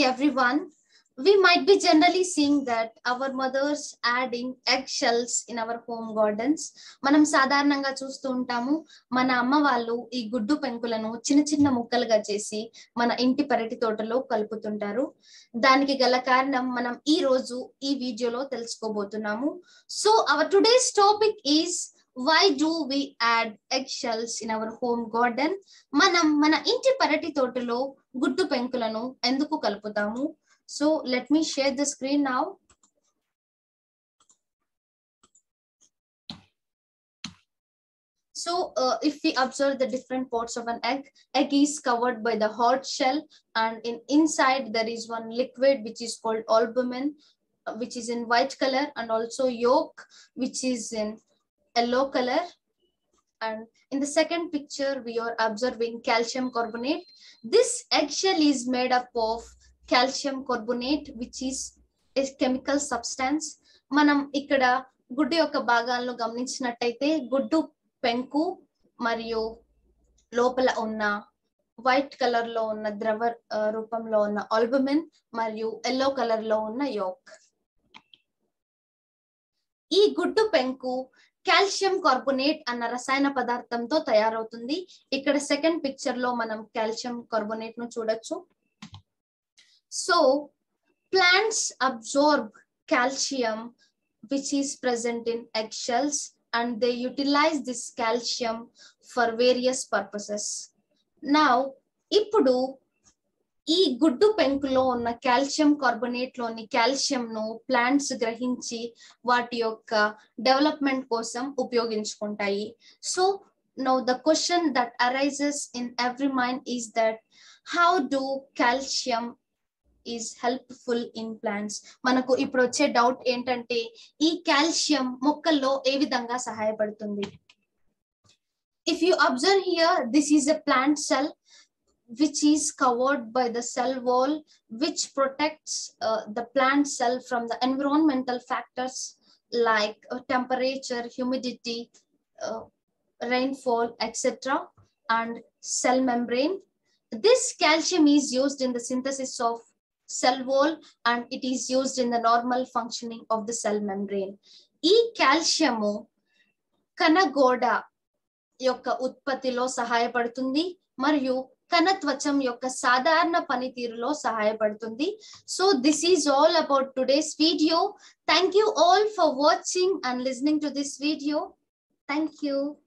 everyone. We might be generally seeing that our mothers adding eggshells in our home gardens. మనం సాధారణంగా చూస్తూ ఉంటాము మన అమ్మ వాళ్ళు ఈ గుడ్డు పెంకులను చిన్న చిన్న ముక్కలుగా చేసి మన ఇంటి పెరటి తోటలో కలుపుతుంటారు. దానికి గల కారణం మనం ఈ రోజు ఈ వీడియోలో తెలుసుకోబోతున్నాము. So our today's topic is why do we add eggshells in our home garden? మనం మన ఇంటి పెరటి తోటలో గుడ్డు పెంకులను ఎందుకు కలుపుతాము? So let me share the screen now. So if we observe the different parts of an egg is covered by the hard shell, and inside there is one liquid which is called albumin, which is in white color, and also yolk which is in yellow color. And in the second picture we are observing calcium carbonate. This eggshell is made up of calcium carbonate, which is a chemical substance. మనం ఇక్కడ గుడ్డు యొక్క భాగాలను గమనించినట్టయితే గుడ్డు పెంకు మరియు లోపల ఉన్న వైట్ కలర్ లో ఉన్న ద్రవ రూపంలో ఉన్న ఆల్బుమిన్ మరియు ఎల్లో కలర్ లో ఉన్న యోక్. ఈ గుడ్డు పెంకు కాల్షియం కార్బోనేట్ అన్న రసాయన పదార్థంతో తయారవుతుంది. ఇక్కడ సెకండ్ పిక్చర్ లో మనం కాల్షియం కార్బోనేట్ ను చూడొచ్చు. So plants absorb calcium which is present in eggshells, and they utilize this calcium for various purposes. Now ఇప్పుడు ఈ గుడ్డు పెంకులో ఉన్న కాల్షియం కార్బోనేట్ లోని కాల్షియం ను ప్లాంట్స్ గ్రహించి వాటి యొక్క డెవలప్మెంట్ కోసం ఉపయోగించుకుంటాయి. So now the question that arises in every mind is that how do calcium is helpful in plants? మనకు ఇప్పుడు వచ్చే డౌట్ ఏంటంటే ఈ కాల్షియం మొక్కల్లో ఏ విధంగా సహాయపడుతుంది? If you observe here, this is a plant cell which is covered by the cell wall which protects the plant cell from the environmental factors like temperature, humidity, rainfall, etc. and cell membrane. This calcium is used in the synthesis of cell wall, and it is used in the normal functioning of the cell membrane. ఈ calcium కణగోడ యొక్క ఉత్పత్తిలో సహాయపడుతుంది మరియు కణత్వచం యొక్క సాధారణ పనితీరులో సహాయపడుతుంది. So this is all about today's video. Thank you all for watching and listening to this video. Thank you.